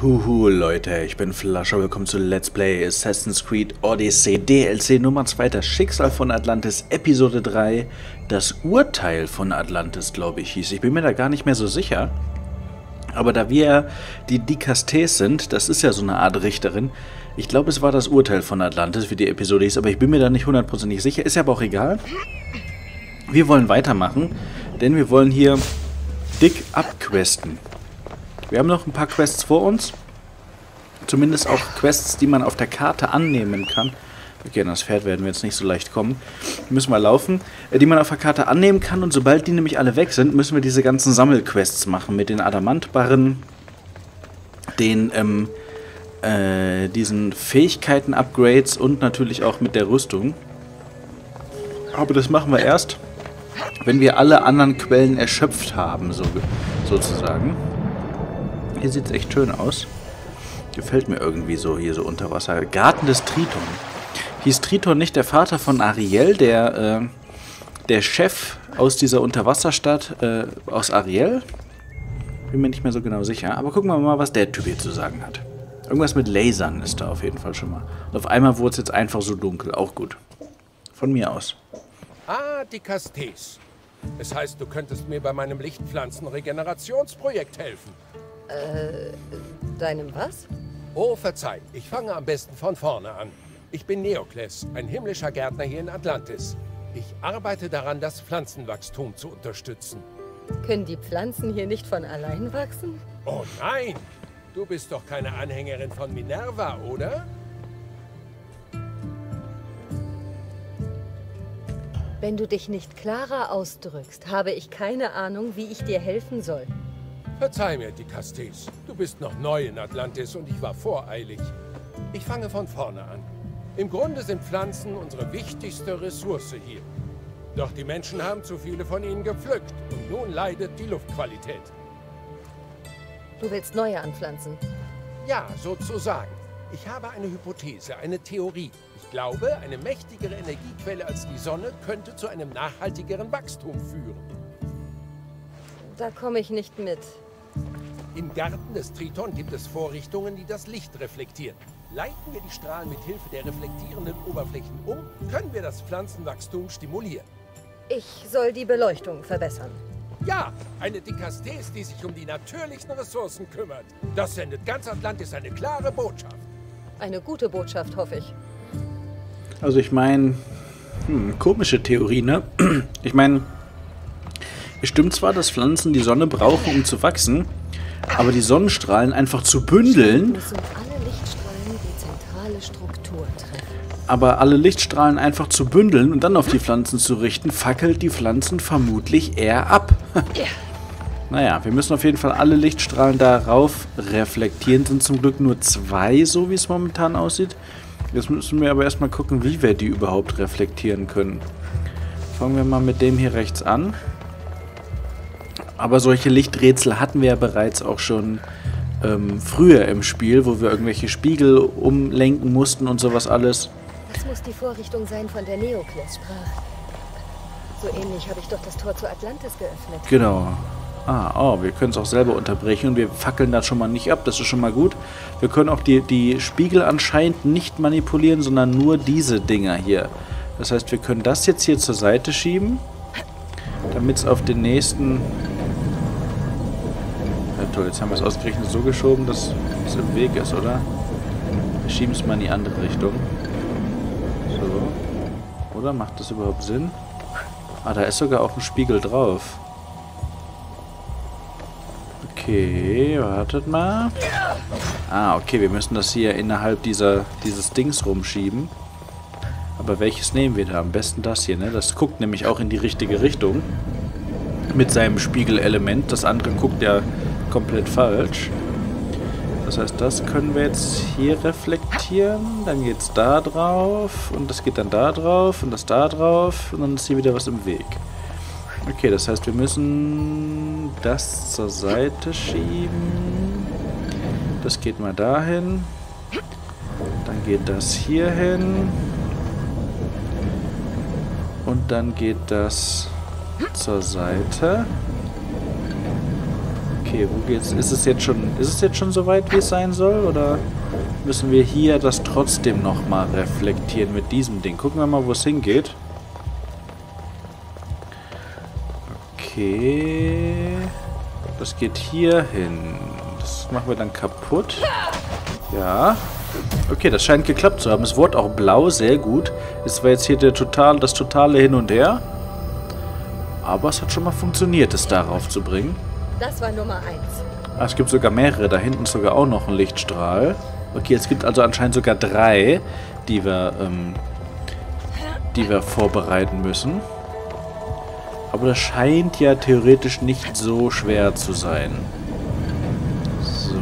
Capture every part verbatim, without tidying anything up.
Huhu Leute, ich bin Flascher, willkommen zu Let's Play Assassin's Creed Odyssey D L C Nummer zwei, das Schicksal von Atlantis, Episode drei, das Urteil von Atlantis, glaube ich, hieß. Ich bin mir da gar nicht mehr so sicher, aber da wir die Dikastes sind, das ist ja so eine Art Richterin, ich glaube es war das Urteil von Atlantis, wie die Episode hieß, aber ich bin mir da nicht hundertprozentig sicher, ist ja aber auch egal. Wir wollen weitermachen, denn wir wollen hier dick abquesten. Wir haben noch ein paar Quests vor uns. Zumindest auch Quests, die man auf der Karte annehmen kann. Okay, an das Pferd werden wir jetzt nicht so leicht kommen. Müssen wir laufen. Die man auf der Karte annehmen kann. Und sobald die nämlich alle weg sind, müssen wir diese ganzen Sammelquests machen. Mit den Adamantbarren, den, ähm, äh, diesen Fähigkeiten-Upgrades und natürlich auch mit der Rüstung. Aber das machen wir erst, wenn wir alle anderen Quellen erschöpft haben, so, sozusagen. Hier sieht es echt schön aus. Gefällt mir irgendwie so, hier so unter Wasser. Garten des Triton. Hieß Triton nicht der Vater von Ariel, der, äh, der Chef aus dieser Unterwasserstadt, äh, aus Ariel? Bin mir nicht mehr so genau sicher. Aber gucken wir mal, was der Typ hier zu sagen hat. Irgendwas mit Lasern ist da auf jeden Fall schon mal. Und auf einmal wurde es jetzt einfach so dunkel. Auch gut. Von mir aus. Ah, Dikastes. Es heißt, du könntest mir bei meinem Lichtpflanzen-Regenerationsprojekt helfen. Äh, deinem was? Oh, verzeih, ich fange am besten von vorne an. Ich bin Neokles, ein himmlischer Gärtner hier in Atlantis. Ich arbeite daran, das Pflanzenwachstum zu unterstützen. Können die Pflanzen hier nicht von allein wachsen? Oh nein! Du bist doch keine Anhängerin von Minerva, oder? Wenn du dich nicht klarer ausdrückst, habe ich keine Ahnung, wie ich dir helfen soll. Verzeih mir, Dikastes. Du bist noch neu in Atlantis und ich war voreilig. Ich fange von vorne an. Im Grunde sind Pflanzen unsere wichtigste Ressource hier. Doch die Menschen haben zu viele von ihnen gepflückt und nun leidet die Luftqualität. Du willst neue anpflanzen? Ja, sozusagen. Ich habe eine Hypothese, eine Theorie. Ich glaube, eine mächtigere Energiequelle als die Sonne könnte zu einem nachhaltigeren Wachstum führen. Da komme ich nicht mit. Im Garten des Triton gibt es Vorrichtungen, die das Licht reflektieren. Leiten wir die Strahlen mit Hilfe der reflektierenden Oberflächen um, können wir das Pflanzenwachstum stimulieren. Ich soll die Beleuchtung verbessern. Ja, eine Dikastes, die sich um die natürlichen Ressourcen kümmert. Das sendet ganz Atlantis eine klare Botschaft. Eine gute Botschaft, hoffe ich. Also ich meine, hm, komische Theorie, ne? Ich meine, es stimmt zwar, dass Pflanzen die Sonne brauchen, um zu wachsen, aber die Sonnenstrahlen einfach zu bündeln, müssen alle Lichtstrahlen die zentrale Struktur treffen. aber alle Lichtstrahlen einfach zu bündeln und dann auf die Pflanzen zu richten, fackelt die Pflanzen vermutlich eher ab. Ja. Naja, wir müssen auf jeden Fall alle Lichtstrahlen darauf reflektieren. Sind zum Glück nur zwei, so wie es momentan aussieht. Jetzt müssen wir aber erstmal gucken, wie wir die überhaupt reflektieren können. Fangen wir mal mit dem hier rechts an. Aber solche Lichträtsel hatten wir ja bereits auch schon ähm, früher im Spiel, wo wir irgendwelche Spiegel umlenken mussten und sowas alles. Das muss die Vorrichtung sein, von der Neokles sprach. So ähnlich habe ich doch das Tor zu Atlantis geöffnet. Genau. Ah, oh, wir können es auch selber unterbrechen und wir fackeln das schon mal nicht ab, das ist schon mal gut. Wir können auch die, die Spiegel anscheinend nicht manipulieren, sondern nur diese Dinger hier. Das heißt, wir können das jetzt hier zur Seite schieben, damit es auf den nächsten... Ja toll, jetzt haben wir es ausgerechnet so geschoben, dass es im Weg ist, oder? Wir schieben es mal in die andere Richtung. So. Oder? Macht das überhaupt Sinn? Ah, da ist sogar auch ein Spiegel drauf. Okay, wartet mal. Ah, okay, wir müssen das hier innerhalb dieser, dieses Dings rumschieben. Aber welches nehmen wir da? Am besten das hier, ne? Das guckt nämlich auch in die richtige Richtung. Mit seinem Spiegelelement. Das andere guckt ja komplett falsch. Das heißt, das können wir jetzt hier reflektieren. Dann geht es da drauf. Und das geht dann da drauf. Und das da drauf. Und dann ist hier wieder was im Weg. Okay, das heißt, wir müssen das zur Seite schieben. Das geht mal dahin. Dann geht das hier hin. Und dann geht das zur Seite. Okay, wo geht's? Ist es jetzt schon, ist es jetzt schon so weit, wie es sein soll? Oder müssen wir hier das trotzdem nochmal reflektieren mit diesem Ding? Gucken wir mal, wo es hingeht. Okay. Das geht hier hin. Das machen wir dann kaputt. Ja. Okay, das scheint geklappt zu haben. Es wurde auch blau, sehr gut. Es war jetzt hier der total, das totale Hin und Her. Aber es hat schon mal funktioniert, es darauf zu bringen. Das war Nummer eins. Ah, es gibt sogar mehrere. Da hinten ist sogar auch noch ein Lichtstrahl. Okay, es gibt also anscheinend sogar drei, die wir, ähm, die wir vorbereiten müssen. Aber das scheint ja theoretisch nicht so schwer zu sein. So.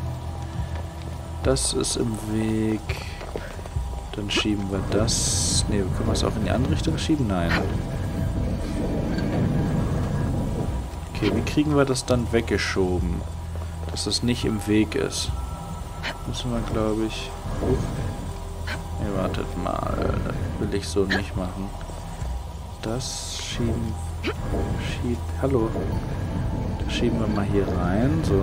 Das ist im Weg. Dann schieben wir das. Ne, können wir es auch in die andere Richtung schieben? Nein. Okay, wie kriegen wir das dann weggeschoben? Dass es nicht im Weg ist. Müssen wir, glaube ich... Uh. Ne, wartet mal. Das will ich so nicht machen. Das schieben... Schieb... Hallo. Das schieben wir mal hier rein. So.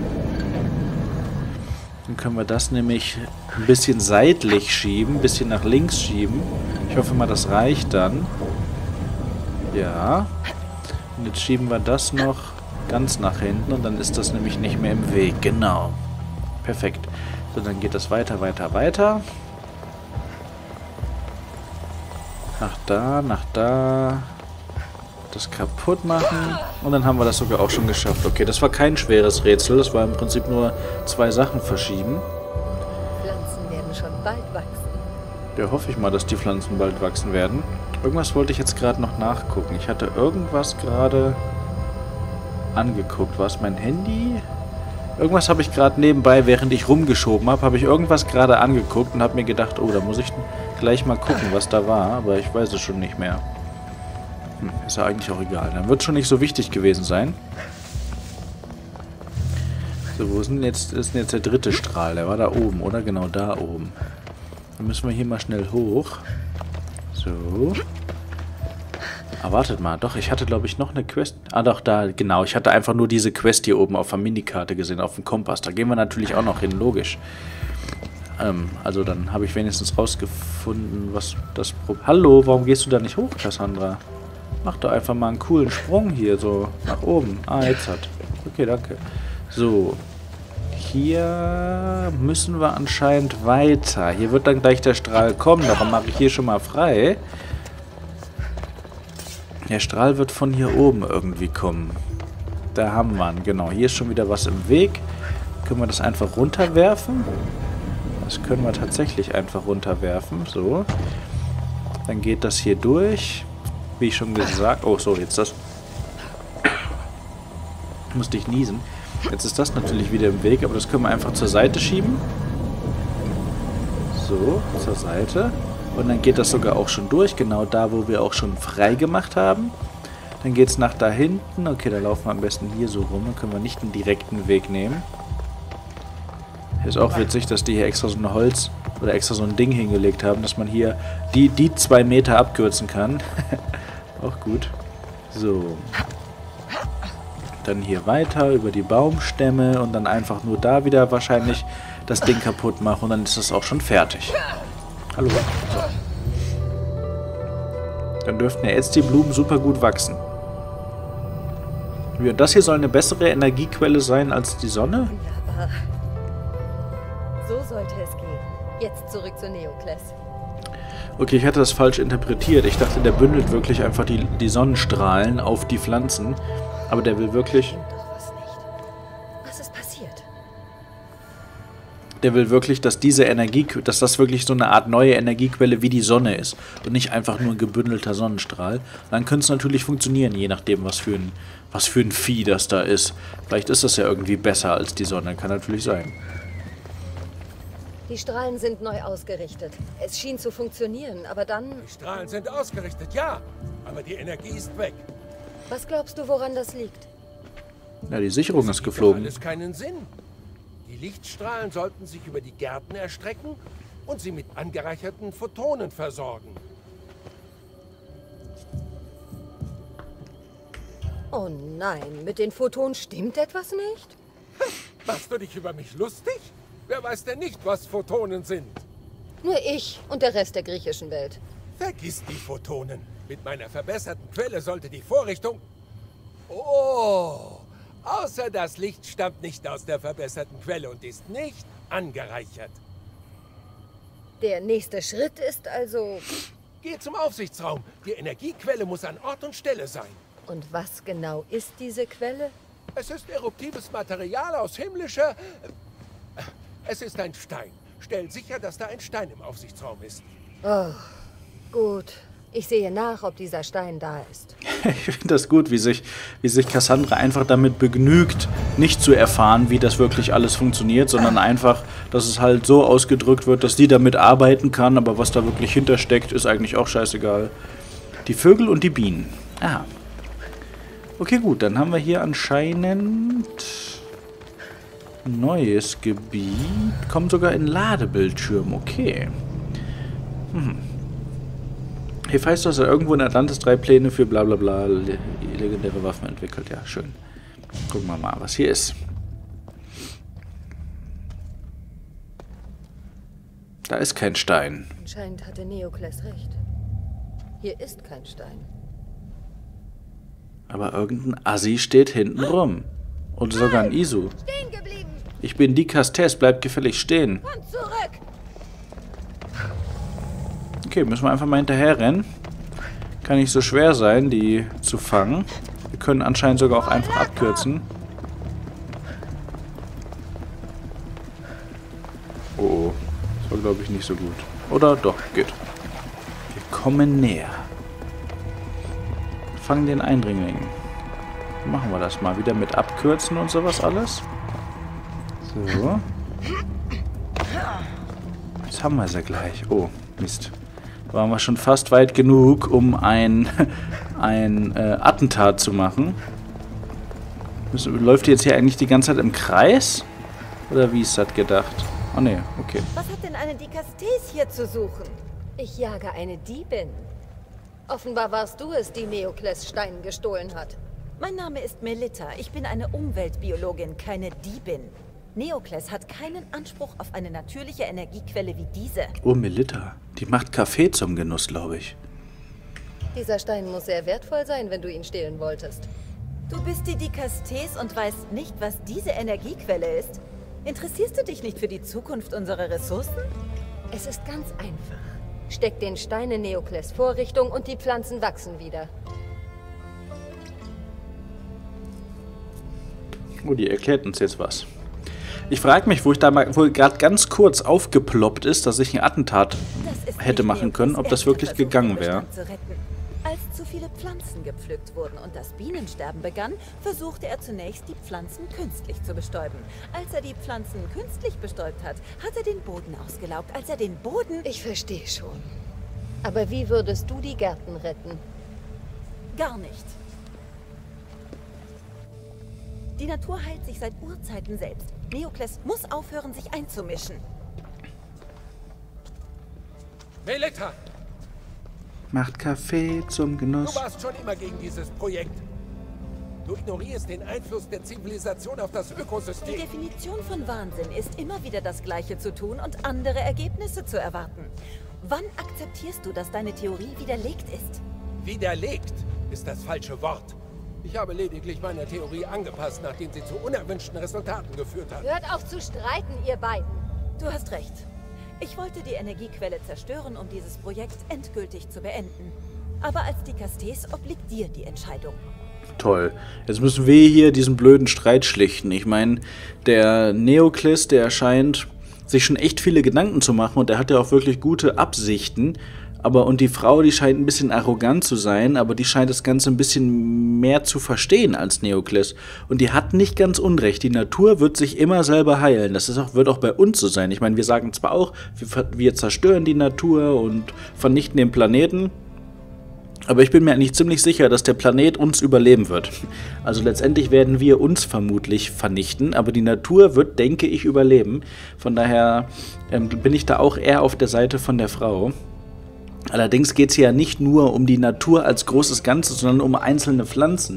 Dann können wir das nämlich ein bisschen seitlich schieben. Ein bisschen nach links schieben. Ich hoffe mal, das reicht dann. Ja. Und jetzt schieben wir das noch ganz nach hinten. Und dann ist das nämlich nicht mehr im Weg. Genau. Perfekt. So, dann geht das weiter, weiter, weiter. Nach da, nach da. Das kaputt machen. Und dann haben wir das sogar auch schon geschafft. Okay, das war kein schweres Rätsel. Das war im Prinzip nur zwei Sachen verschieben. Pflanzen werden schon bald wachsen. Ja, hoffe ich mal, dass die Pflanzen bald wachsen werden. Irgendwas wollte ich jetzt gerade noch nachgucken. Ich hatte irgendwas gerade angeguckt. War es mein Handy? Irgendwas habe ich gerade nebenbei, während ich rumgeschoben habe, habe ich irgendwas gerade angeguckt und habe mir gedacht, oh, da muss ich gleich mal gucken, was da war. Aber ich weiß es schon nicht mehr. Hm, ist ja eigentlich auch egal. Dann wird schon nicht so wichtig gewesen sein. So, wo ist denn jetzt, ist denn jetzt der dritte Strahl? Der war da oben, oder? Genau, da oben. Dann müssen wir hier mal schnell hoch. So. Ah, wartet mal. Doch, ich hatte, glaube ich, noch eine Quest. Ah, doch, da, genau. Ich hatte einfach nur diese Quest hier oben auf der Minikarte gesehen, auf dem Kompass. Da gehen wir natürlich auch noch hin, logisch. Ähm, also dann habe ich wenigstens rausgefunden, was das Problem... Hallo, warum gehst du da nicht hoch, Cassandra? Mach doch einfach mal einen coolen Sprung hier, so nach oben. Ah, jetzt hat. Okay, danke. So. Hier müssen wir anscheinend weiter. Hier wird dann gleich der Strahl kommen. Darum mache ich hier schon mal frei. Der Strahl wird von hier oben irgendwie kommen. Da haben wir ihn. Genau, hier ist schon wieder was im Weg. Können wir das einfach runterwerfen? Das können wir tatsächlich einfach runterwerfen. So. Dann geht das hier durch. Wie ich schon gesagt... Oh, so, jetzt das... Musste ich niesen. Jetzt ist das natürlich wieder im Weg, aber das können wir einfach zur Seite schieben. So, zur Seite. Und dann geht das sogar auch schon durch, genau da, wo wir auch schon frei gemacht haben. Dann geht es nach da hinten. Okay, da laufen wir am besten hier so rum. Dann können wir nicht einen direkten Weg nehmen. Ist auch witzig, dass die hier extra so ein Holz oder extra so ein Ding hingelegt haben, dass man hier die, die zwei Meter abkürzen kann. Auch gut. So. Dann hier weiter über die Baumstämme und dann einfach nur da wieder wahrscheinlich das Ding kaputt machen und dann ist das auch schon fertig. Hallo. So. Dann dürften ja jetzt die Blumen super gut wachsen. Und das hier soll eine bessere Energiequelle sein als die Sonne? Wunderbar. So sollte es gehen. Jetzt zurück zu Neokles. Okay, ich hatte das falsch interpretiert. Ich dachte, der bündelt wirklich einfach die, die Sonnenstrahlen auf die Pflanzen. Aber der will wirklich... Stimmt doch was nicht. Was ist passiert? Der will wirklich, dass diese Energie, dass das wirklich so eine Art neue Energiequelle wie die Sonne ist. Und nicht einfach nur ein gebündelter Sonnenstrahl. Dann könnte es natürlich funktionieren, je nachdem, was für ein, was für ein Vieh das da ist. Vielleicht ist das ja irgendwie besser als die Sonne. Kann natürlich sein. Die Strahlen sind neu ausgerichtet. Es schien zu funktionieren, aber dann... Die Strahlen sind ausgerichtet, ja. Aber die Energie ist weg. Was glaubst du, woran das liegt? Ja, die Sicherung Das ist gibt geflogen. doch alles keinen Sinn. Die Lichtstrahlen sollten sich über die Gärten erstrecken und sie mit angereicherten Photonen versorgen. Oh nein, mit den Photonen stimmt etwas nicht? Machst du dich über mich lustig? Wer weiß denn nicht, was Photonen sind? Nur ich und der Rest der griechischen Welt. Vergiss die Photonen. Mit meiner verbesserten Quelle sollte die Vorrichtung... Oh, außer das Licht stammt nicht aus der verbesserten Quelle und ist nicht angereichert. Der nächste Schritt ist also... Geh zum Aufsichtsraum. Die Energiequelle muss an Ort und Stelle sein. Und was genau ist diese Quelle? Es ist eruptives Material aus himmlischer... Es ist ein Stein. Stell sicher, dass da ein Stein im Aufsichtsraum ist. Oh, gut. Ich sehe nach, ob dieser Stein da ist. Ich finde das gut, wie sich, wie sich Cassandra einfach damit begnügt, nicht zu erfahren, wie das wirklich alles funktioniert, sondern einfach, dass es halt so ausgedrückt wird, dass die damit arbeiten kann, aber was da wirklich hintersteckt, ist eigentlich auch scheißegal. Die Vögel und die Bienen. Ah. Okay, gut, dann haben wir hier anscheinend neues Gebiet. Kommt sogar in Ladebildschirm, okay. Hm. Hephaistos hat irgendwo in Atlantis drei Pläne für bla bla bla le legendäre Waffen entwickelt. Ja, schön. Gucken wir mal, was hier ist. Da ist kein Stein. Anscheinend hatte Neokles recht. Hier ist kein Stein. Aber irgendein Assi steht hinten rum. Und sogar ein Isu. Stehen geblieben! Ich bin Dikastes, bleib gefällig stehen. Komm zurück! Okay, müssen wir einfach mal hinterher rennen. Kann nicht so schwer sein, die zu fangen. Wir können anscheinend sogar auch einfach abkürzen. Oh, oh. Das war, glaube ich, nicht so gut. Oder doch, geht. Wir kommen näher. Fangen den Eindringling. Machen wir das mal wieder mit Abkürzen und sowas alles. So. Jetzt haben wir sie gleich. Oh, Mist. Waren wir schon fast weit genug, um ein, ein äh, Attentat zu machen. Müssen, läuft die jetzt hier eigentlich die ganze Zeit im Kreis? Oder wie ist das gedacht? Oh ne, okay. Was hat denn eine Dikastes hier zu suchen? Ich jage eine Diebin. Offenbar warst du es, die Neokles Stein gestohlen hat. Mein Name ist Melitta. Ich bin eine Umweltbiologin, keine Diebin. Neokles hat keinen Anspruch auf eine natürliche Energiequelle wie diese. Oh, Melitta. Die macht Kaffee zum Genuss, glaube ich. Dieser Stein muss sehr wertvoll sein, wenn du ihn stehlen wolltest. Du bist die Dikastes und weißt nicht, was diese Energiequelle ist? Interessierst du dich nicht für die Zukunft unserer Ressourcen? Es ist ganz einfach. Steck den Stein in Neokles Vorrichtung und die Pflanzen wachsen wieder. Oh, die erklärt uns jetzt was. Ich frage mich, wo ich da mal, wo gerade ganz kurz aufgeploppt ist, dass ich ein Attentat hätte machen können, ob das wirklich gegangen wäre. Als zu viele Pflanzen gepflückt wurden und das Bienensterben begann, versuchte er zunächst, die Pflanzen künstlich zu bestäuben. Als er die Pflanzen künstlich bestäubt hat, hat er den Boden ausgelaugt. Als er den Boden... Ich verstehe schon. Aber wie würdest du die Gärten retten? Gar nicht. Die Natur heilt sich seit Urzeiten selbst. Neokles muss aufhören, sich einzumischen. Melitta! Macht Kaffee zum Genuss. Du warst schon immer gegen dieses Projekt. Du ignorierst den Einfluss der Zivilisation auf das Ökosystem. Die Definition von Wahnsinn ist, immer wieder das Gleiche zu tun und andere Ergebnisse zu erwarten. Wann akzeptierst du, dass deine Theorie widerlegt ist? Widerlegt ist das falsche Wort. Ich habe lediglich meine Theorie angepasst, nachdem sie zu unerwünschten Resultaten geführt hat. Hört auf zu streiten, ihr beiden. Du hast recht. Ich wollte die Energiequelle zerstören, um dieses Projekt endgültig zu beenden. Aber als Dikastes obliegt dir die Entscheidung. Toll. Jetzt müssen wir hier diesen blöden Streit schlichten. Ich meine, der Neokles, der scheint sich schon echt viele Gedanken zu machen und der hat ja auch wirklich gute Absichten. Aber und die Frau, die scheint ein bisschen arrogant zu sein, aber die scheint das Ganze ein bisschen mehr zu verstehen als Neokles. Und die hat nicht ganz unrecht. Die Natur wird sich immer selber heilen. Das ist auch, wird auch bei uns so sein. Ich meine, wir sagen zwar auch, wir, wir zerstören die Natur und vernichten den Planeten. Aber ich bin mir eigentlich ziemlich sicher, dass der Planet uns überleben wird. Also letztendlich werden wir uns vermutlich vernichten, aber die Natur wird, denke ich, überleben. Von daher ähm, bin ich da auch eher auf der Seite von der Frau. Allerdings geht es hier ja nicht nur um die Natur als großes Ganzes, sondern um einzelne Pflanzen.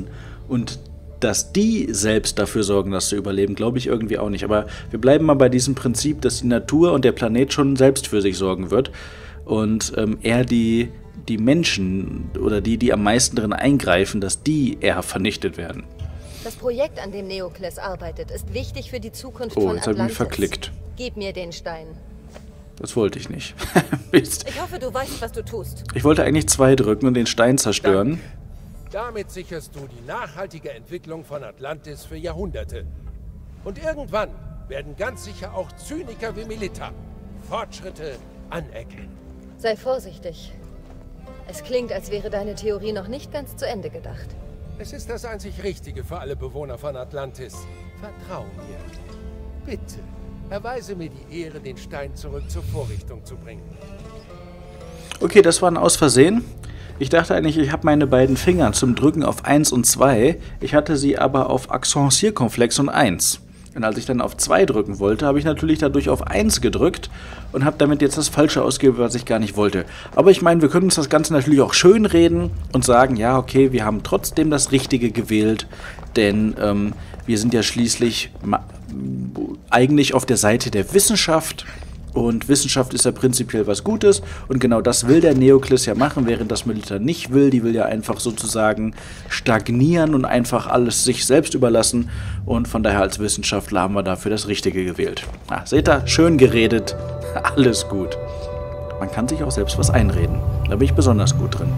Und dass die selbst dafür sorgen, dass sie überleben, glaube ich irgendwie auch nicht. Aber wir bleiben mal bei diesem Prinzip, dass die Natur und der Planet schon selbst für sich sorgen wird. Und ähm, eher die, die Menschen oder die, die am meisten darin eingreifen, dass die eher vernichtet werden. Das Projekt, an dem Neokles arbeitet, ist wichtig für die Zukunft Oh, von jetzt habe ich mich Atlantis. verklickt. Gib mir den Stein. Das wollte ich nicht. Mist. Ich hoffe, du weißt, was du tust. Ich wollte eigentlich zwei drücken und den Stein zerstören. Damit sicherst du die nachhaltige Entwicklung von Atlantis für Jahrhunderte. Und irgendwann werden ganz sicher auch Zyniker wie Melita Fortschritte anerkennen. Sei vorsichtig. Es klingt, als wäre deine Theorie noch nicht ganz zu Ende gedacht. Es ist das einzig Richtige für alle Bewohner von Atlantis. Vertrau mir. Bitte, erweise mir die Ehre, den Stein zurück zur Vorrichtung zu bringen. Okay, das war ein Aus Versehen. Ich dachte eigentlich, ich habe meine beiden Finger zum Drücken auf eins und zwei. Ich hatte sie aber auf Accent Circonflex und eins. Und als ich dann auf zwei drücken wollte, habe ich natürlich dadurch auf eins gedrückt und habe damit jetzt das Falsche ausgegeben, was ich gar nicht wollte. Aber ich meine, wir können uns das Ganze natürlich auch schön reden und sagen, ja, okay, wir haben trotzdem das Richtige gewählt, denn ähm, wir sind ja schließlich eigentlich auf der Seite der Wissenschaft. Und Wissenschaft ist ja prinzipiell was Gutes und genau das will der Neokles ja machen, während das Melita nicht will. Die will ja einfach sozusagen stagnieren und einfach alles sich selbst überlassen und von daher als Wissenschaftler haben wir dafür das Richtige gewählt. Ah, seht ihr, schön geredet, alles gut. Man kann sich auch selbst was einreden, da bin ich besonders gut drin.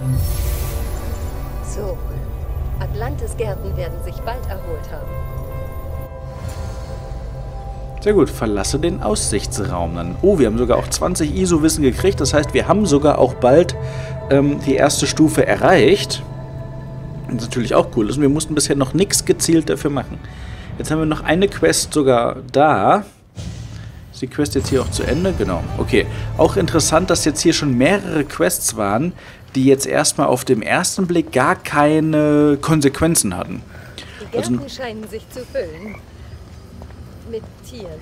So, Atlantis Gärten werden sich bald erholt haben. Sehr gut, verlasse den Aussichtsraum dann. Oh, wir haben sogar auch zwanzig I S O-Wissen gekriegt. Das heißt, wir haben sogar auch bald ähm, die erste Stufe erreicht. Das ist natürlich auch cool. Und wir mussten bisher noch nichts gezielt dafür machen. Jetzt haben wir noch eine Quest sogar da. Ist die Quest jetzt hier auch zu Ende? Genau, okay. Auch interessant, dass jetzt hier schon mehrere Quests waren, die jetzt erstmal auf dem ersten Blick gar keine Konsequenzen hatten. Die Gärten also, scheinen sich zu füllen. Mit Tieren.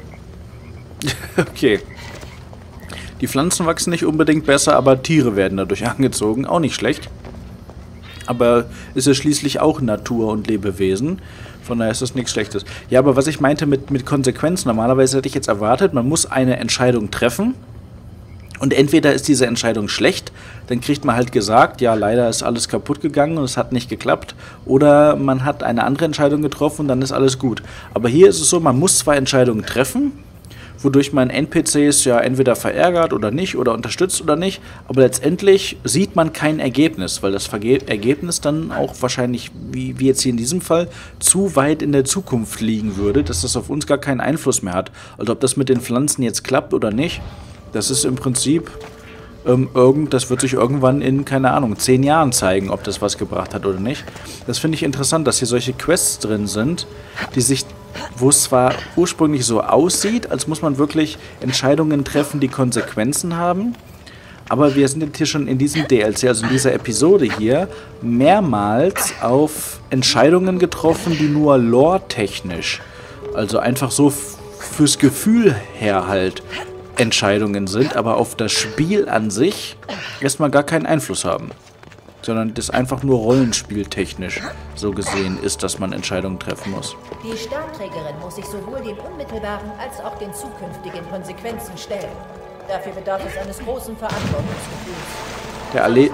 Okay. Die Pflanzen wachsen nicht unbedingt besser, aber Tiere werden dadurch angezogen. Auch nicht schlecht. Aber ist ja schließlich auch Natur und Lebewesen. Von daher ist das nichts Schlechtes. Ja, aber was ich meinte mit, mit Konsequenzen, normalerweise hätte ich jetzt erwartet, man muss eine Entscheidung treffen. Und entweder ist diese Entscheidung schlecht, dann kriegt man halt gesagt, ja, leider ist alles kaputt gegangen und es hat nicht geklappt. Oder man hat eine andere Entscheidung getroffen und dann ist alles gut. Aber hier ist es so, man muss zwei Entscheidungen treffen, wodurch man N P Cs ja entweder verärgert oder nicht oder unterstützt oder nicht. Aber letztendlich sieht man kein Ergebnis, weil das Verge- Ergebnis dann auch wahrscheinlich, wie, wie jetzt hier in diesem Fall, zu weit in der Zukunft liegen würde, dass das auf uns gar keinen Einfluss mehr hat. Also ob das mit den Pflanzen jetzt klappt oder nicht, das ist im Prinzip, ähm, irgend, das wird sich irgendwann in, keine Ahnung, zehn Jahren zeigen, ob das was gebracht hat oder nicht. Das finde ich interessant, dass hier solche Quests drin sind, die sich, wo es zwar ursprünglich so aussieht, als muss man wirklich Entscheidungen treffen, die Konsequenzen haben, aber wir sind jetzt hier schon in diesem D L C, also in dieser Episode hier, mehrmals auf Entscheidungen getroffen, die nur lore-technisch, also einfach so fürs Gefühl her halt, Entscheidungen sind, aber auf das Spiel an sich erstmal gar keinen Einfluss haben. Sondern das einfach nur rollenspieltechnisch so gesehen ist, dass man Entscheidungen treffen muss. Die Sternträgerin muss sich sowohl den unmittelbaren als auch den zukünftigen Konsequenzen stellen. Dafür bedarf es eines großen Verantwortungsgefühls. Der Allee...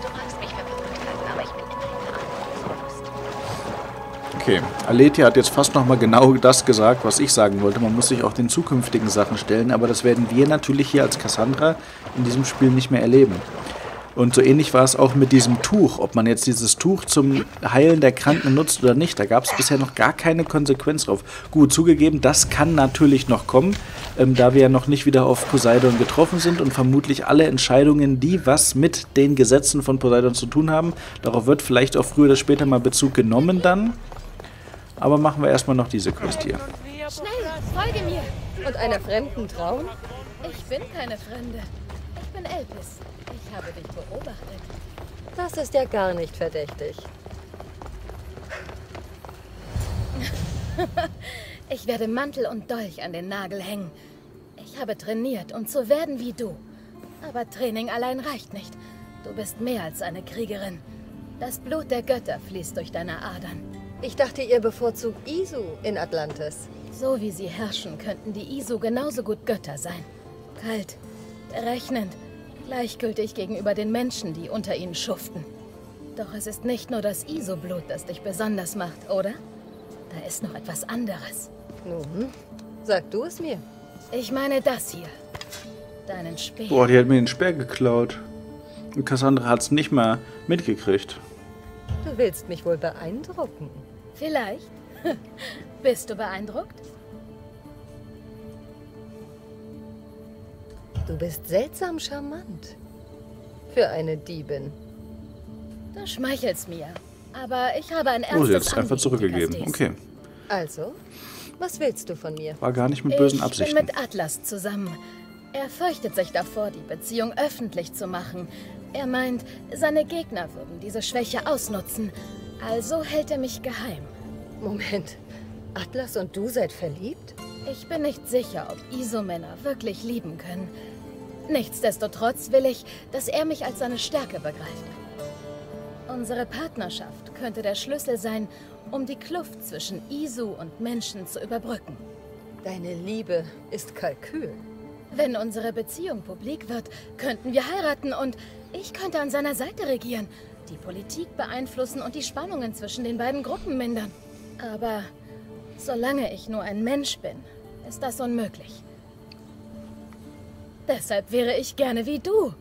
Okay, Aletia hat jetzt fast nochmal genau das gesagt, was ich sagen wollte. Man muss sich auch den zukünftigen Sachen stellen, aber das werden wir natürlich hier als Cassandra in diesem Spiel nicht mehr erleben. Und so ähnlich war es auch mit diesem Tuch, ob man jetzt dieses Tuch zum Heilen der Kranken nutzt oder nicht. Da gab es bisher noch gar keine Konsequenz drauf. Gut, zugegeben, das kann natürlich noch kommen, ähm, da wir ja noch nicht wieder auf Poseidon getroffen sind und vermutlich alle Entscheidungen, die was mit den Gesetzen von Poseidon zu tun haben, darauf wird vielleicht auch früher oder später mal Bezug genommen dann. Aber machen wir erstmal noch diese Quest hier. Schnell, folge mir! Und einer Fremden trauen? Ich bin keine Fremde. Ich bin Elpis. Ich habe dich beobachtet. Das ist ja gar nicht verdächtig. Ich werde Mantel und Dolch an den Nagel hängen. Ich habe trainiert, um zu werden wie du. Aber Training allein reicht nicht. Du bist mehr als eine Kriegerin. Das Blut der Götter fließt durch deine Adern. Ich dachte, ihr bevorzugt Isu in Atlantis. So wie sie herrschen, könnten die Isu genauso gut Götter sein. Kalt, berechnend, gleichgültig gegenüber den Menschen, die unter ihnen schuften. Doch es ist nicht nur das Isu-Blut, das dich besonders macht, oder? Da ist noch etwas anderes. Nun, sag du es mir. Ich meine das hier. Deinen Speer. Boah, die hat mir den Speer geklaut. Und Cassandra hat es nicht mal mitgekriegt. Du willst mich wohl beeindrucken. Vielleicht. Bist du beeindruckt? Du bist seltsam charmant. Für eine Diebin. Du schmeichelst mir. Aber ich habe ein Oh, ernstes sie hat es einfach Anliegen, zurückgegeben. Castes. Okay. Also, was willst du von mir? War gar nicht mit bösen Ich Absichten. bin mit Atlas zusammen. Er fürchtet sich davor, die Beziehung öffentlich zu machen. Er meint, seine Gegner würden diese Schwäche ausnutzen. Also hält er mich geheim. Moment, Atlas und du seid verliebt? Ich bin nicht sicher, ob Isu-Männer wirklich lieben können. Nichtsdestotrotz will ich, dass er mich als seine Stärke begreift. Unsere Partnerschaft könnte der Schlüssel sein, um die Kluft zwischen Isu und Menschen zu überbrücken. Deine Liebe ist Kalkül. Wenn unsere Beziehung publik wird, könnten wir heiraten und ich könnte an seiner Seite regieren, die Politik beeinflussen und die Spannungen zwischen den beiden Gruppen mindern. Aber solange ich nur ein Mensch bin, ist das unmöglich. Deshalb wäre ich gerne wie du.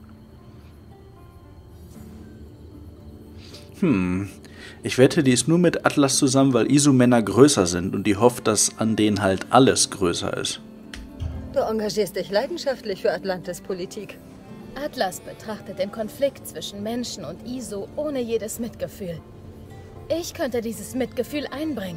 Hm. Ich wette, die ist nur mit Atlas zusammen, weil Isu-Männer größer sind und die hofft, dass an denen halt alles größer ist. Du engagierst dich leidenschaftlich für Atlantis-Politik. Atlas betrachtet den Konflikt zwischen Menschen und Isu ohne jedes Mitgefühl. Ich könnte dieses Mitgefühl einbringen.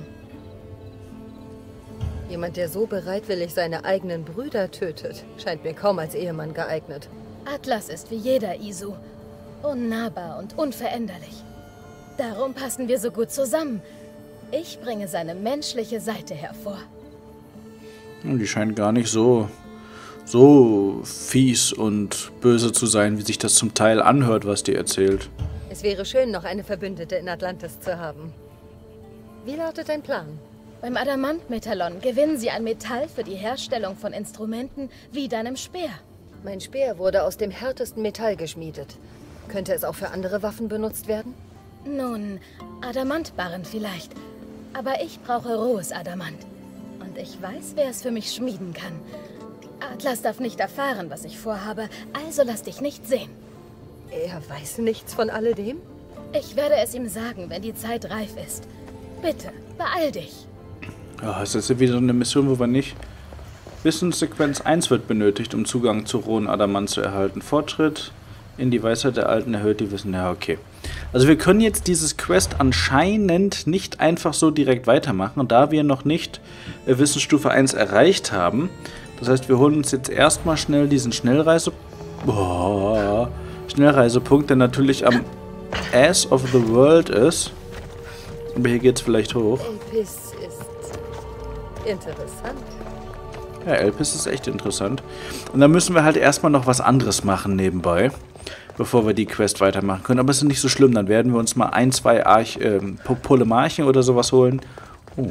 Jemand, der so bereitwillig seine eigenen Brüder tötet, scheint mir kaum als Ehemann geeignet. Atlas ist wie jeder Isu. Unnahbar und unveränderlich. Darum passen wir so gut zusammen. Ich bringe seine menschliche Seite hervor. Und die scheint gar nicht so, so fies und böse zu sein, wie sich das zum Teil anhört, was die erzählt. Es wäre schön, noch eine Verbündete in Atlantis zu haben. Wie lautet dein Plan? Beim Adamant-Metallon gewinnen sie ein Metall für die Herstellung von Instrumenten wie deinem Speer. Mein Speer wurde aus dem härtesten Metall geschmiedet. Könnte es auch für andere Waffen benutzt werden? Nun, Adamantbarren vielleicht. Aber ich brauche rohes Adamant. Und ich weiß, wer es für mich schmieden kann. Atlas darf nicht erfahren, was ich vorhabe, also lass dich nicht sehen. Er weiß nichts von alledem? Ich werde es ihm sagen, wenn die Zeit reif ist. Bitte, beeil dich. Ja, ist das wieder so eine Mission, wo wir nicht... Wissenssequenz eins wird benötigt, um Zugang zu rohen Adamant zu erhalten. Fortschritt in die Weisheit der Alten erhöht die Wissen. Ja, okay. Also wir können jetzt dieses Quest anscheinend nicht einfach so direkt weitermachen, da wir noch nicht äh, Wissensstufe eins erreicht haben. Das heißt, wir holen uns jetzt erstmal schnell diesen Schnellreise... Boah, Schnellreisepunkt, der natürlich am Ass of the World ist. Aber hier geht's vielleicht hoch. Elpis ist interessant. Ja, Elpis ist echt interessant. Und dann müssen wir halt erstmal noch was anderes machen nebenbei, bevor wir die Quest weitermachen können. Aber es ist nicht so schlimm, dann werden wir uns mal ein, zwei Arch, äh, Polemarchen oder sowas holen. Oh.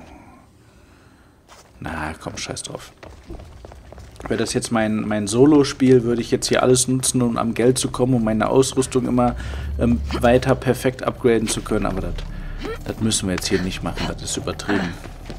Na, komm, scheiß drauf. Wäre das jetzt mein, mein Solo-Spiel, würde ich jetzt hier alles nutzen, um am Geld zu kommen, um meine Ausrüstung immer ähm, weiter perfekt upgraden zu können. Aber das, das müssen wir jetzt hier nicht machen, das ist übertrieben.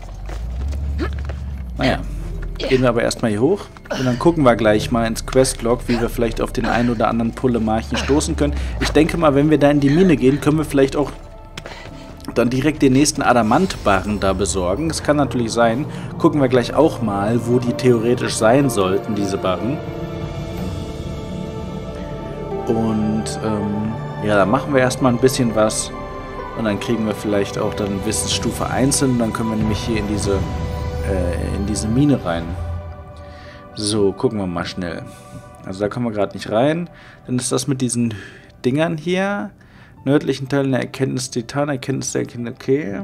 Naja, gehen wir aber erstmal hier hoch und dann gucken wir gleich mal ins Questlog, wie wir vielleicht auf den einen oder anderen Polemarchen stoßen können. Ich denke mal, wenn wir da in die Mine gehen, können wir vielleicht auch dann direkt den nächsten Adamantbarren da besorgen. Das kann natürlich sein. Gucken wir gleich auch mal, wo die theoretisch sein sollten, diese Barren. Und ähm, ja, dann machen wir erstmal ein bisschen was. Und dann kriegen wir vielleicht auch dann Wissensstufe eins hin. Und dann können wir nämlich hier in diese, äh, in diese Mine rein. So, gucken wir mal schnell. Also da kommen wir gerade nicht rein. Dann ist das mit diesen Dingern hier. Nördlichen Teil der Erkenntnis Titan, Erkenntnis der Erkenntnis, okay.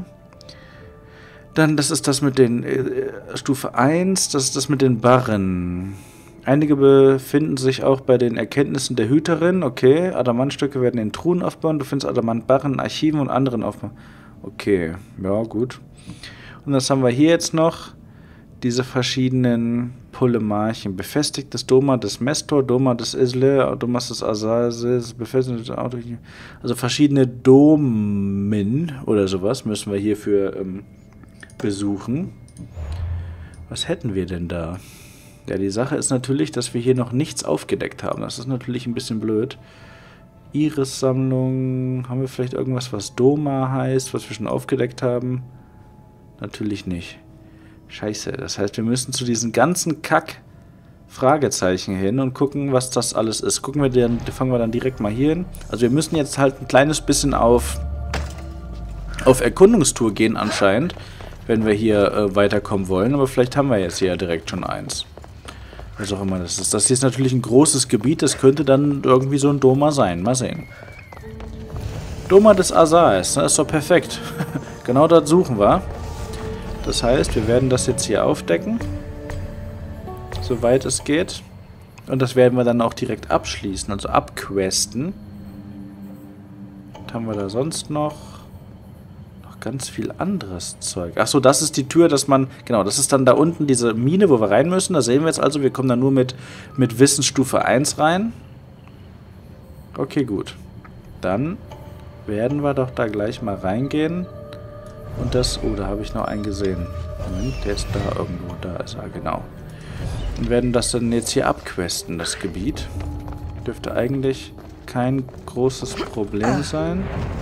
Dann, das ist das mit den äh, Stufe eins, das ist das mit den Barren. Einige befinden sich auch bei den Erkenntnissen der Hüterin. Okay, Adamantstücke werden in Truhen aufbauen. Du findest Adamantbarren in Archiven und anderen aufbauen. Okay, ja gut. Und was haben wir hier jetzt noch? Diese verschiedenen Polemarchen. Befestigtes Doma des Mestor, Doma des Isle, Domas des Asasis, befestigtes Auto. Also verschiedene Domen oder sowas müssen wir hierfür ähm, besuchen. Was hätten wir denn da? Ja, die Sache ist natürlich, dass wir hier noch nichts aufgedeckt haben. Das ist natürlich ein bisschen blöd. Iris-Sammlung. Haben wir vielleicht irgendwas, was Doma heißt, was wir schon aufgedeckt haben? Natürlich nicht. Scheiße. Das heißt, wir müssen zu diesen ganzen Kack-Fragezeichen hin und gucken, was das alles ist. Gucken wir dann, fangen wir dann direkt mal hier hin. Also wir müssen jetzt halt ein kleines bisschen auf, auf Erkundungstour gehen anscheinend, wenn wir hier äh, weiterkommen wollen. Aber vielleicht haben wir jetzt hier direkt schon eins. Was auch immer das ist. Das hier ist natürlich ein großes Gebiet. Das könnte dann irgendwie so ein Doma sein. Mal sehen. Doma des Asaris. Das ist doch perfekt. Genau das suchen wir. Das heißt, wir werden das jetzt hier aufdecken. Soweit es geht. Und das werden wir dann auch direkt abschließen. Also abquesten. Was haben wir da sonst noch? Ganz viel anderes Zeug. Achso, das ist die Tür, dass man... Genau, das ist dann da unten diese Mine, wo wir rein müssen. Da sehen wir jetzt also, wir kommen da nur mit, mit Wissensstufe eins rein. Okay, gut. Dann werden wir doch da gleich mal reingehen. Und das... Oh, da habe ich noch einen gesehen. Moment, der ist da irgendwo. Da ist er, genau. Und werden das dann jetzt hier abquesten, das Gebiet. Dürfte eigentlich kein großes Problem sein.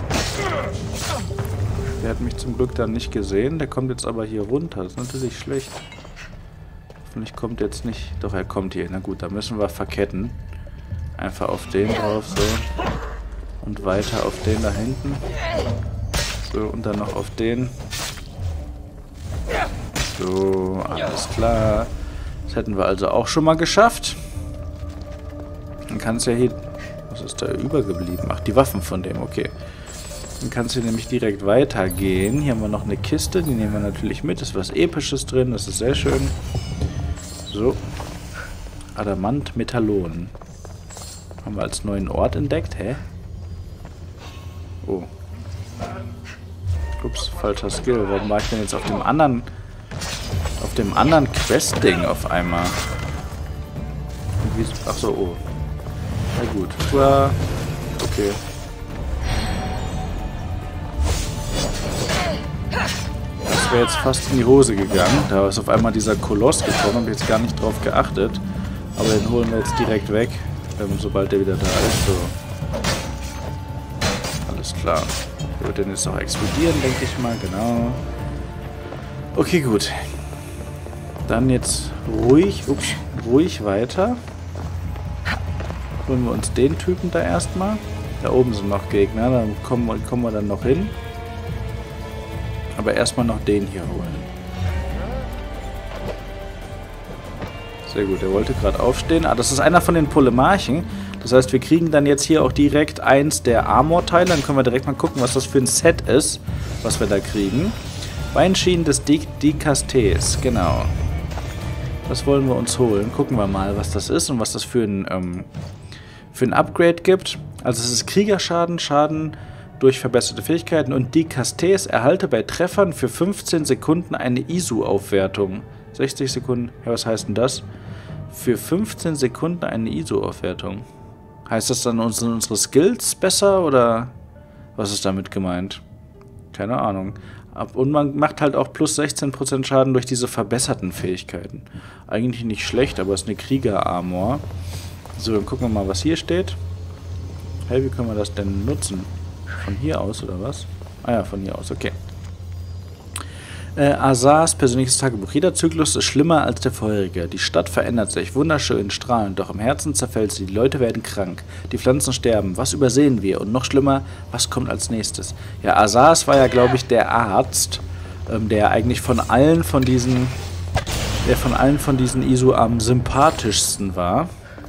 Der hat mich zum Glück dann nicht gesehen. Der kommt jetzt aber hier runter. Das ist natürlich schlecht. Hoffentlich kommt jetzt nicht... Doch, er kommt hier. Na gut, da müssen wir verketten. Einfach auf den drauf, so. Und weiter auf den da hinten. So, und dann noch auf den. So, alles klar. Das hätten wir also auch schon mal geschafft. Dann kann es ja hier... Was ist da übergeblieben? Ach, die Waffen von dem, okay. Dann kannst du nämlich direkt weitergehen. Hier haben wir noch eine Kiste, die nehmen wir natürlich mit. Ist was Episches drin, das ist sehr schön. So. Adamant Metallon. Haben wir als neuen Ort entdeckt. Hä? Oh. Ups, falscher Skill. Warum war ich denn jetzt auf dem anderen... Auf dem anderen Quest-Ding auf einmal? Ach so, oh. Na gut. Uah. Okay. Das wäre jetzt fast in die Hose gegangen. Da ist auf einmal dieser Koloss gekommen. Habe jetzt gar nicht drauf geachtet. Aber den holen wir jetzt direkt weg, sobald der wieder da ist. So. Alles klar. Der wird dann jetzt auch explodieren, denke ich mal. Genau. Okay, gut. Dann jetzt ruhig, ups, ruhig weiter. Holen wir uns den Typen da erstmal. Da oben sind noch Gegner. Da kommen, kommen wir dann noch hin. Aber erstmal noch den hier holen. Sehr gut, der wollte gerade aufstehen. Ah, das ist einer von den Polemarchen. Das heißt, wir kriegen dann jetzt hier auch direkt eins der Armor-Teile. Dann können wir direkt mal gucken, was das für ein Set ist, was wir da kriegen. Beinschienen des Dikastes, genau. Das wollen wir uns holen. Gucken wir mal, was das ist und was das für ein, ähm, für ein Upgrade gibt. Also es ist Kriegerschaden, Schaden durch verbesserte Fähigkeiten und Dikastes erhalte bei Treffern für fünfzehn Sekunden eine I S U-Aufwertung. sechzig Sekunden, ja, was heißt denn das? Für fünfzehn Sekunden eine I S U-Aufwertung. Heißt das dann unsere, unsere Skills besser oder was ist damit gemeint? Keine Ahnung. Und man macht halt auch plus sechzehn Prozent Schaden durch diese verbesserten Fähigkeiten. Eigentlich nicht schlecht, aber es ist eine Krieger-Armor. So, dann gucken wir mal, was hier steht. Hey, wie können wir das denn nutzen? Von hier aus, oder was? Ah ja, von hier aus, okay. Äh, Asars persönliches Tagebuch. Jeder Zyklus ist schlimmer als der vorherige. Die Stadt verändert sich, wunderschön, strahlend, doch im Herzen zerfällt sie. Die Leute werden krank, die Pflanzen sterben. Was übersehen wir? Und noch schlimmer, was kommt als nächstes? Ja, Asars war ja, glaube ich, der Arzt, ähm, der eigentlich von allen von diesen, der von allen von diesen I S U am sympathischsten war.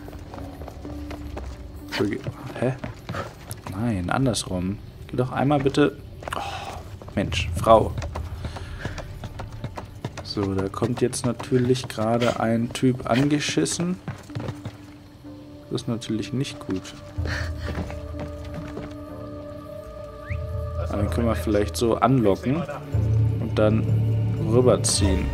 Hä? Nein, andersrum. Geh doch einmal bitte... Oh, Mensch, Frau. So, da kommt jetzt natürlich gerade ein Typ angeschissen. Das ist natürlich nicht gut. Aber den können wir vielleicht so anlocken und dann rüberziehen.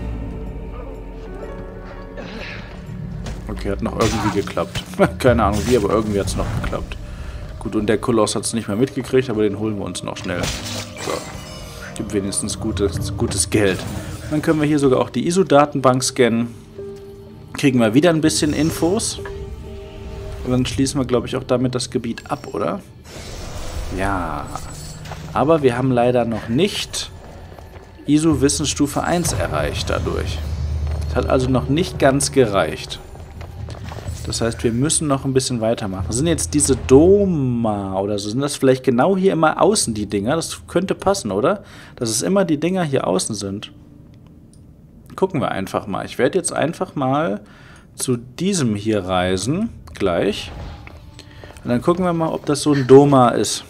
Okay, hat noch irgendwie geklappt. Keine Ahnung wie, aber irgendwie hat es noch geklappt. Gut, und der Koloss hat es nicht mehr mitgekriegt, aber den holen wir uns noch schnell. So. Gibt wenigstens gutes, gutes Geld. Dann können wir hier sogar auch die I S O-Datenbank scannen. Kriegen wir wieder ein bisschen Infos. Und dann schließen wir, glaube ich, auch damit das Gebiet ab, oder? Ja. Aber wir haben leider noch nicht I S O-Wissensstufe eins erreicht dadurch. Das hat also noch nicht ganz gereicht. Das heißt, wir müssen noch ein bisschen weitermachen. Sind jetzt diese Doma oder so, sind das vielleicht genau hier immer außen die Dinger? Das könnte passen, oder? Dass es immer die Dinger hier außen sind. Gucken wir einfach mal. Ich werde jetzt einfach mal zu diesem hier reisen, gleich. Und dann gucken wir mal, ob das so ein Doma ist.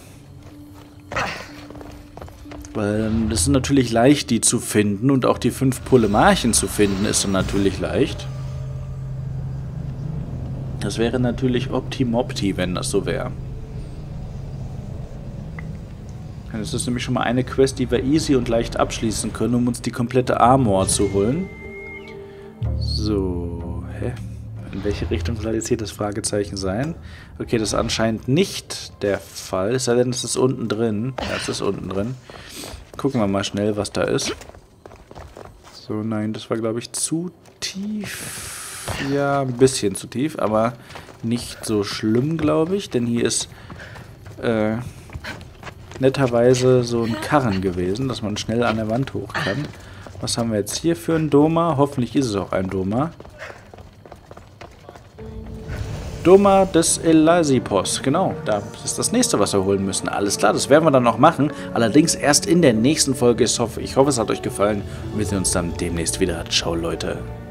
Weil das ist natürlich leicht, die zu finden. Und auch die fünf Polemarchen zu finden, ist dann natürlich leicht. Das wäre natürlich Optimopti, wenn das so wäre. Das ist nämlich schon mal eine Quest, die wir easy und leicht abschließen können, um uns die komplette Armor zu holen. So, hä? In welche Richtung soll jetzt hier das Fragezeichen sein? Okay, das ist anscheinend nicht der Fall. Es sei denn, es ist unten drin. Ja, es ist unten drin. Gucken wir mal schnell, was da ist. So, nein, das war, glaube ich, zu tief. Ja, ein bisschen zu tief, aber nicht so schlimm, glaube ich. Denn hier ist äh, netterweise so ein Karren gewesen, dass man schnell an der Wand hoch kann. Was haben wir jetzt hier für ein Doma? Hoffentlich ist es auch ein Doma. Doma des Elasipos. Genau, das ist das nächste, was wir holen müssen. Alles klar, das werden wir dann noch machen. Allerdings erst in der nächsten Folge. Ich hoffe, ich hoffe, es hat euch gefallen. Und wir sehen uns dann demnächst wieder. Ciao, Leute.